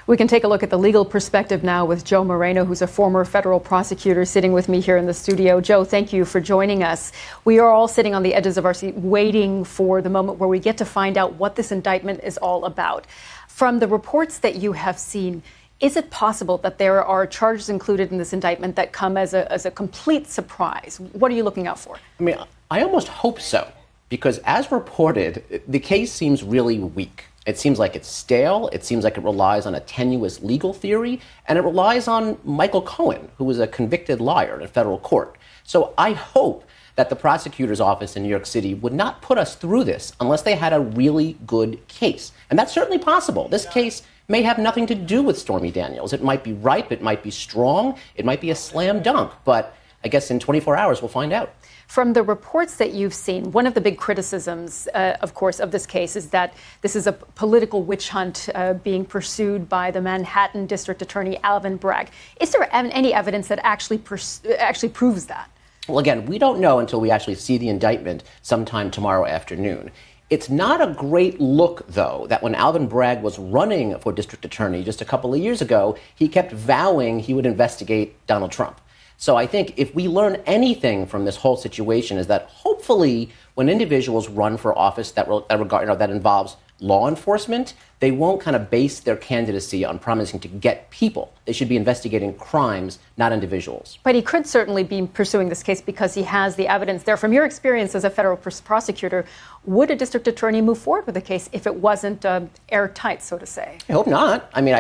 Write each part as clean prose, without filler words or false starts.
We can take a look at the legal perspective now with Joe Moreno, who's a former federal prosecutor, sitting with me here in the studio. Joe, thank you for joining us. We are all sitting on the edges of our seat waiting for the moment where we get to find out what this indictment is all about. From the reports that you have seen, is it possible that there are charges included in this indictment that come as a complete surprise? What are you looking out for? I mean, I almost hope so, because as reported, the case seems really weak. It seems like it's stale. It seems like it relies on a tenuous legal theory, and it relies on Michael Cohen, who was a convicted liar in a federal court. So I hope that the prosecutor's office in New York City would not put us through this unless they had a really good case. And that's certainly possible. This case may have nothing to do with Stormy Daniels. It might be ripe, it might be strong, it might be a slam dunk, but I guess in 24 hours we'll find out. From the reports that you've seen, one of the big criticisms, of course, of this case is that this is a political witch hunt being pursued by the Manhattan District Attorney Alvin Bragg. Is there any evidence that actually proves that? Well, again, we don't know until we actually see the indictment sometime tomorrow afternoon. It's not a great look, though, that when Alvin Bragg was running for district attorney just a couple of years ago, he kept vowing he would investigate Donald Trump. So I think if we learn anything from this whole situation is that hopefully when individuals run for office that involves law enforcement, they won't kind of base their candidacy on promising to get people. They should be investigating crimes, not individuals. But he could certainly be pursuing this case because he has the evidence there. From your experience as a federal prosecutor, would a district attorney move forward with the case if it wasn't airtight, so to say? I hope not. I mean,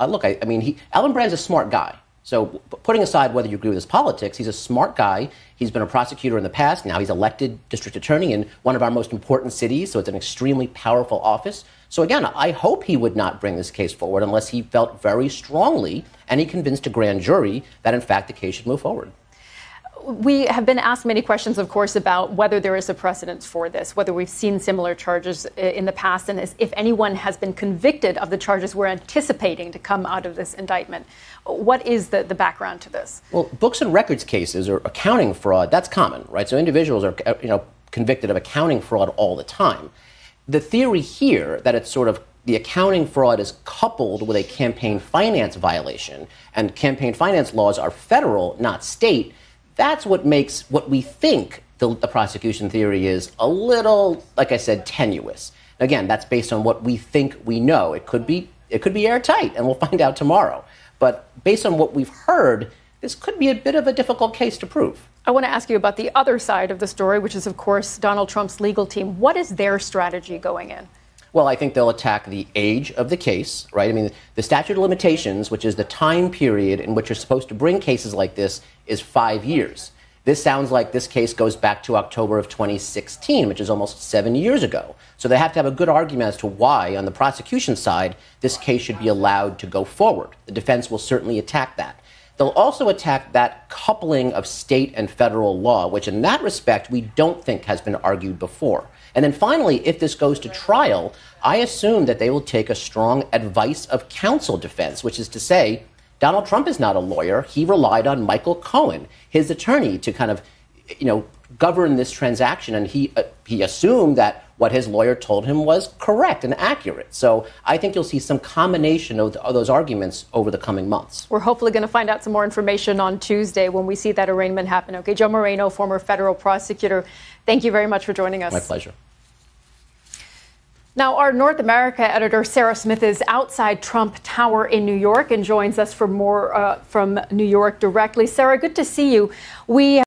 Alvin Bragg's a smart guy. So putting aside whether you agree with his politics, he's a smart guy. He's been a prosecutor in the past. Now he's elected district attorney in one of our most important cities. So it's an extremely powerful office. So again, I hope he would not bring this case forward unless he felt very strongly and he convinced a grand jury that, in fact, the case should move forward. We have been asked many questions, of course, about whether there is a precedent for this, whether we've seen similar charges in the past, and if anyone has been convicted of the charges we're anticipating to come out of this indictment. What is the background to this? Well, books and records cases or accounting fraud, that's common, right? So individuals are convicted of accounting fraud all the time. The theory here that it's sort of the accounting fraud is coupled with a campaign finance violation, and campaign finance laws are federal, not state. That's what makes what we think the prosecution theory is a little, like I said, tenuous. Again, that's based on what we think we know. It could be airtight, and we'll find out tomorrow. But based on what we've heard, this could be a bit of a difficult case to prove. I want to ask you about the other side of the story, which is, of course, Donald Trump's legal team. What is their strategy going in? Well, I think they'll attack the age of the case, right? I mean, the statute of limitations, which is the time period in which you're supposed to bring cases like this, is 5 years. This sounds like this case goes back to October of 2016, which is almost 7 years ago. So they have to have a good argument as to why, on the prosecution side, this case should be allowed to go forward. The defense will certainly attack that. They'll also attack that coupling of state and federal law, which in that respect we don't think has been argued before. And then finally, if this goes to trial, I assume that they will take a strong advice of counsel defense, which is to say, Donald Trump is not a lawyer. He relied on Michael Cohen, his attorney, to kind of, govern this transaction. And he assumed that what his lawyer told him was correct and accurate. So I think you'll see some combination of those arguments over the coming months. We're hopefully going to find out some more information on Tuesday when we see that arraignment happen. Okay, Joe Moreno, former federal prosecutor, thank you very much for joining us. My pleasure. Now, our North America editor, Sarah Smith, is outside Trump Tower in New York and joins us for more from New York directly. Sarah, good to see you.